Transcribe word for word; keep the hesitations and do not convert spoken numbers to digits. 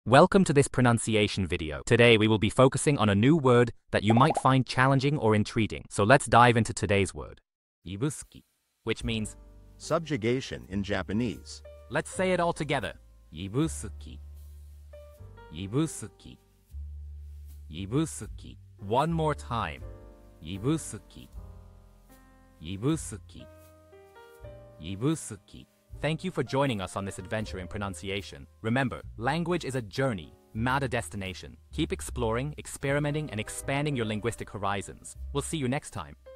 Welcome to this pronunciation video. Today we will be focusing on a new word that you might find challenging or intriguing. So let's dive into today's word. Ibusuki, which means subjugation in Japanese. Let's say it all together. Ibusuki. Ibusuki. Ibusuki. One more time. Ibusuki. Ibusuki. Ibusuki. Thank you for joining us on this adventure in pronunciation. Remember, language is a journey, not a destination. Keep exploring, experimenting, and expanding your linguistic horizons. We'll see you next time.